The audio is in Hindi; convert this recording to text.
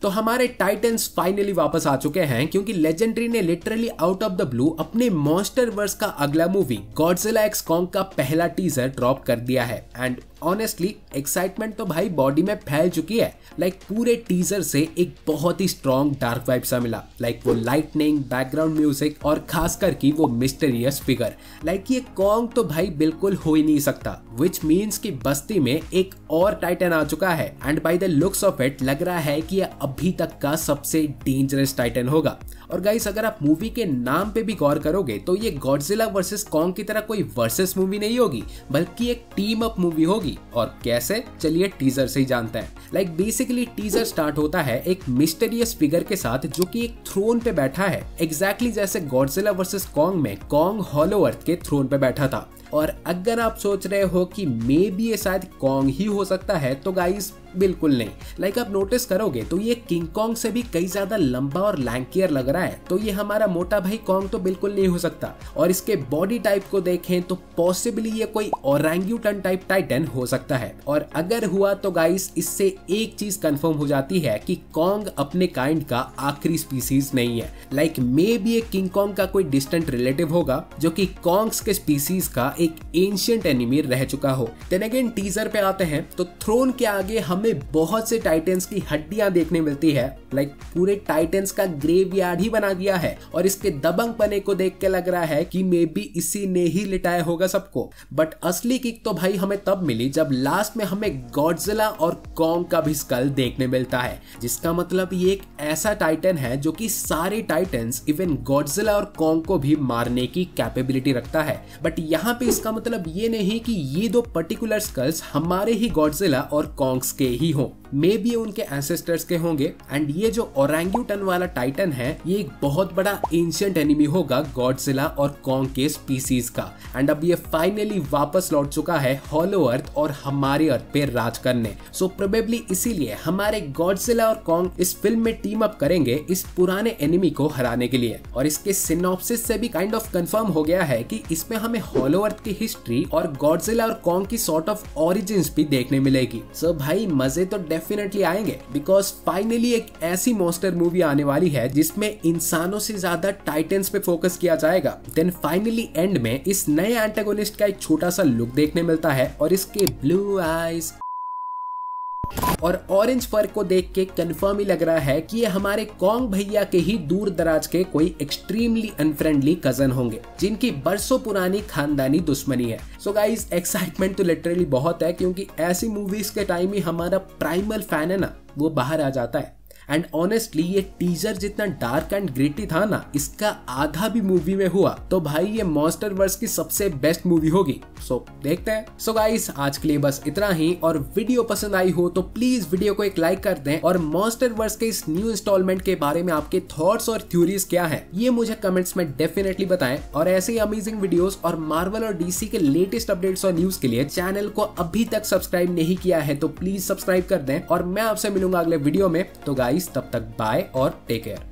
तो हमारे टाइटन्स फाइनली वापस आ चुके हैं क्योंकि लेजेंडरी ने literally out of the blue अपने मॉन्स्टर वर्स का अगला मूवी गॉडजिला एक्स कॉन्ग का पहला टीजर ड्रॉप कर दिया है। एंड ऑनेस्टली एक्साइटमेंट तो भाई बॉडी में फैल चुकी है। पूरे टीजर से एक बहुत ही स्ट्रॉन्ग डार्क वाइब सा मिला। वो लाइटनिंग, बैकग्राउंड म्यूजिक और खासकर की वो मिस्टीरियस फिगर। ये कॉन्ग तो भाई बिल्कुल हो ही नहीं सकता, विच मीन्स कि बस्ती में एक और टाइटन आ चुका है। And by the looks of it लग रहा है कि यह अभी तक का सबसे डेंजरस टाइटन होगा। और गाइस अगर आप मूवी के नाम पे भी गौर करोगे तो ये गॉडजिला वर्सेस कॉन्ग की तरह कोई वर्सेस मूवी नहीं होगी, बल्कि एक टीम अप मूवी होगी। और कैसे, चलिए टीजर से ही जानते हैं। बेसिकली टीजर स्टार्ट होता है एक मिस्टीरियस फिगर के साथ जो कि एक थ्रोन पे बैठा है, एग्जैक्टली जैसे गॉडजिला वर्सेस कॉन्ग में कॉन्ग हॉलो अर्थ के थ्रोन पे बैठा था। और अगर आप सोच रहे हो कि मे बी ये शायद कॉन्ग ही हो सकता है, तो गाइस बिल्कुल नहीं। आप नोटिस करोगे तो ये किंग कॉन्ग से भी कई ज्यादा लंबा और लैंकियर लग रहा है, तो ये हमारा मोटा भाई कॉन्ग तो बिल्कुल नहीं हो सकता। और इसके बॉडी टाइप को देखें तो पॉसिबली ये कोई ओरंगुटन टाइप टाइटन हो सकता है। और अगर हुआ तो गाइस इससे एक चीज कंफर्म हो जाती है कि कॉन्ग अपने काइंड का आखिरी स्पीसीज नहीं है। मे बी एक किंग कॉन्ग का कोई डिस्टेंट रिलेटिव होगा जो कि कॉन्ग्स के स्पीसीज का एक एंशिएंट एनिमी रह चुका हो। देन अगेन टीजर पे आते हैं तो थ्रोन के आगे हमें बहुत से टाइटन्स की हड्डियां देखने मिलती है। पूरे टाइटन्स का ग्रेवयार्ड ही बना दिया है। और इसके दबंग पने को देख के लग रहा है कि मे बी इसी ने ही लिटाया होगा सबको। बट असली किक तो भाई हमें तब मिली जब लास्ट में हमें गॉडजिला और कॉन्ग का भी स्कल देखने मिलता है, जिसका मतलब ये एक ऐसा टाइटन है जो कि सारे टाइटन्स इवन गॉडजिला और कॉन्ग को भी मारने की कैपेबिलिटी रखता है। बट यहाँ पे इसका मतलब ये नहीं कि ये दो पर्टिकुलर स्कल्स हमारे ही गॉडजिला और कॉन्ग्स के ही हों, मे बी उनके एंसेस्टर्स के होंगे। एंड ये जो ओरंगुटन वाला टाइटन है ये एक बहुत बड़ा एंशिएंट एनिमी होगा गॉडजिला और कॉन्ग के स्पीसीज का। एंड अब ये फाइनली वापस लौट चुका है हॉलो अर्थ और हमारे अर्थ पे राज करने। सो प्रोबेबली इसीलिए हमारे गॉडजिला और कॉन्ग इस फिल्म में टीम अप करेंगे इस पुराने एनिमी को हराने के लिए। और इसके सिनॉप्सिस से भी काइंड ऑफ कंफर्म हो गया है कि इसमें हमें हॉलो अर्थ की हिस्ट्री और गॉडजिला और कॉन्ग की सॉर्ट ऑफ ओरिजिन्स भी देखने मिलेगी। सो भाई मजे तो डेफिनेटली आएंगे, बिकॉज फाइनली एक ऐसी मॉन्स्टर मूवी आने वाली है जिसमें इंसानों से ज्यादा टाइटन्स पे फोकस किया जाएगा। देन फाइनली एंड में इस नए एंटागोनिस्ट का एक छोटा सा लुक देखने मिलता है और इसके ब्लू आईज और ऑरेंज फर को देख के कंफर्म ही लग रहा है कि ये हमारे कॉन्ग भैया के ही दूर दराज के कोई एक्सट्रीमली अनफ्रेंडली कजन होंगे जिनकी बरसों पुरानी खानदानी दुश्मनी है। सो गाइस एक्साइटमेंट तो लिटरली बहुत है क्योंकि ऐसी मूवीज के टाइम ही हमारा प्राइमल फैन है ना, वो बाहर आ जाता है। एंड ऑनेस्टली ये टीजर जितना डार्क एंड ग्रिटी था ना, इसका आधा भी मूवी में हुआ तो भाई ये मॉन्स्टर वर्स की सबसे बेस्ट मूवी होगी। सो देखते हैं। सो गाइस आज के लिए बस इतना ही। और वीडियो पसंद आई हो तो प्लीज वीडियो को एक लाइक कर दें और मॉन्स्टर वर्स के इस न्यू इंस्टॉलमेंट के बारे में आपके थॉट्स और थ्योरीज क्या है ये मुझे कमेंट्स में डेफिनेटली बताएं। और ऐसे ही अमेजिंग वीडियोस और मार्वल और डीसी के लेटेस्ट अपडेट्स और न्यूज के लिए चैनल को अभी तक सब्सक्राइब नहीं किया है तो प्लीज सब्सक्राइब कर दें। और मैं आपसे मिलूंगा अगले वीडियो में। तो गाइस तब तक बाय और टेक केयर।